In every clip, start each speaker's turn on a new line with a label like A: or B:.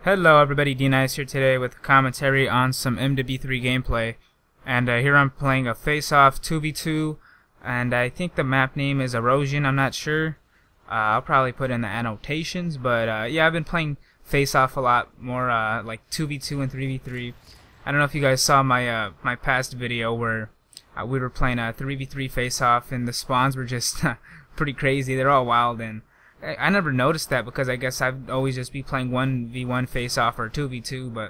A: Hello everybody, D-Nice here today with a commentary on some MW3 gameplay. And here I'm playing a face-off 2v2, and I think the map name is Erosion, I'm not sure. I'll probably put in the annotations, but yeah, I've been playing face-off a lot more, like 2v2 and 3v3. I don't know if you guys saw my my past video where we were playing a 3v3 face-off, and the spawns were just pretty crazy. They're all wild, and I never noticed that because I guess I'd always just be playing 1v1 face-off or 2v2, but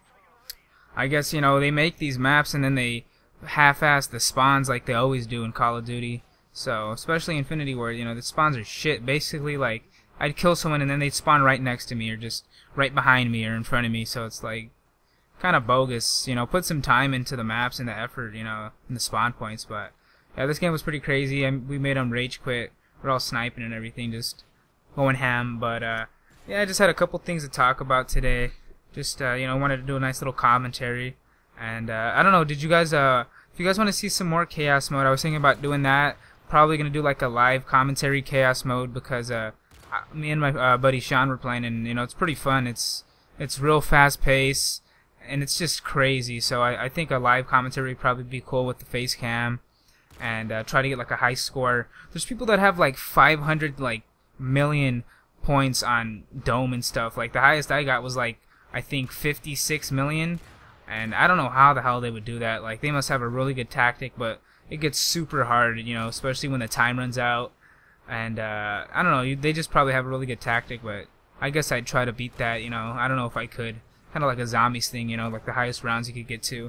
A: I guess, you know, they make these maps and then they half-ass the spawns like they always do in Call of Duty. So, especially Infinity Ward, you know, the spawns are shit. Basically, like, I'd kill someone and then they'd spawn right next to me or just right behind me or in front of me, so it's like kind of bogus, you know. Put some time into the maps and the effort, you know, in the spawn points, but yeah, this game was pretty crazy. We made them rage quit. We're all sniping and everything, just going ham, but yeah, I just had a couple things to talk about today. Just you know, wanted to do a nice little commentary, and I don't know, did you guys if you guys want to see some more chaos mode, I was thinking about doing that. Probably gonna do like a live commentary chaos mode because me and my buddy Sean were playing, and you know, it's pretty fun. It's real fast paced and it's just crazy. So I think a live commentary would probably be cool with the face cam, and try to get like a high score. There's people that have like 500 million points on Dome and stuff. Like the highest I got was like I think 56 million, and I don't know how the hell they would do that. Like they must have a really good tactic, but it gets super hard, you know, especially when the time runs out. And I don't know, they just probably have a really good tactic, but I guess I'd try to beat that, you know. I don't know if I could. Kind of like a zombies thing, you know, like the highest rounds you could get to.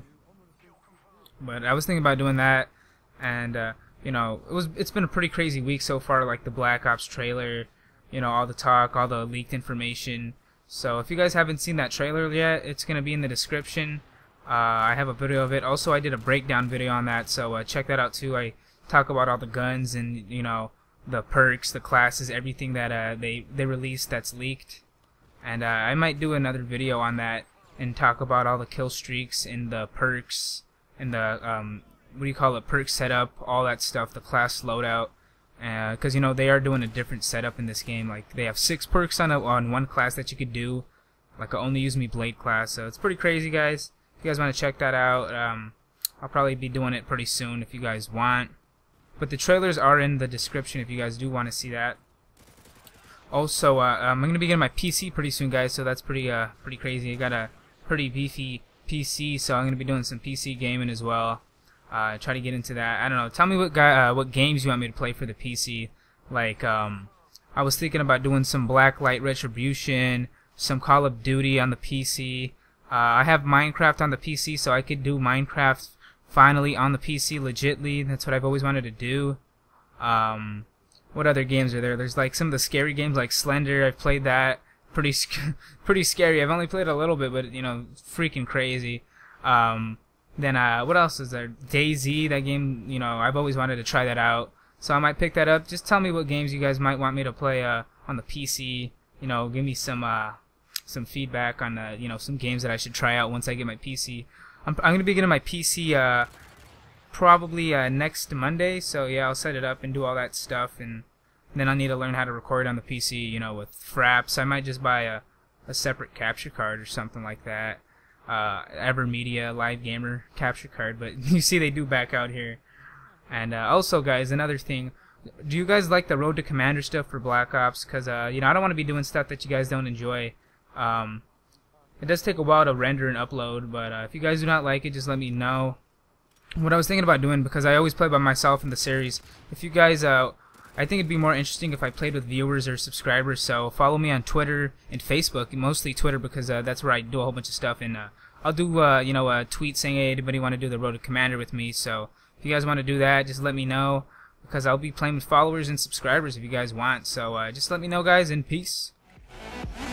A: But I was thinking about doing that, and you know, it's been a pretty crazy week so far, like the Black Ops trailer, you know, all the talk, all the leaked information. So if you guys haven't seen that trailer yet, it's going to be in the description. I have a video of it. Also, I did a breakdown video on that, so check that out too. I talk about all the guns and, you know, the perks, the classes, everything that they released that's leaked. And I might do another video on that and talk about all the kill streaks and the perks and the what do you call it, perk setup, all that stuff, the class loadout, because you know, they are doing a different setup in this game. Like they have 6 perks on one class that you could do, like a only use me blade class. So it's pretty crazy, guys. If you guys want to check that out, I'll probably be doing it pretty soon if you guys want. But the trailers are in the description if you guys do want to see that. Also, I'm gonna be getting my PC pretty soon, guys. So that's pretty crazy. I got a pretty beefy PC, so I'm gonna be doing some PC gaming as well. Try to get into that. I don't know. Tell me what games you want me to play for the PC. Like, I was thinking about doing some Blacklight Retribution, some Call of Duty on the PC. I have Minecraft on the PC, so I could do Minecraft finally on the PC legitly. That's what I've always wanted to do. What other games are there? There's like some of the scary games like Slender. I've played that. Pretty scary. I've only played a little bit, but you know, freaking crazy. Then what else is there? DayZ, that game, you know, I've always wanted to try that out, so I might pick that up. Just tell me what games you guys might want me to play on the PC. You know, give me some feedback on you know, some games that I should try out once I get my PC. I'm gonna be getting my PC probably next Monday, so yeah, I'll set it up and do all that stuff, and then I'll need to learn how to record on the PC, you know, with Fraps. I might just buy a separate capture card or something like that. Evermedia Live Gamer capture card, but you see they do back out here. And also, guys, another thing, do you guys like the Road to Commander stuff for Black Ops? Because you know, I don't want to be doing stuff that you guys don't enjoy. It does take a while to render and upload, but if you guys do not like it, just let me know. What I was thinking about doing, because I always play by myself in the series, if you guys I think it'd be more interesting if I played with viewers or subscribers, so follow me on Twitter and Facebook, mostly Twitter, because that's where I do a whole bunch of stuff, and I'll do you know, a tweet saying, hey, anybody want to do the Road to Commander with me? So if you guys want to do that, just let me know, because I'll be playing with followers and subscribers if you guys want. So just let me know, guys, and peace.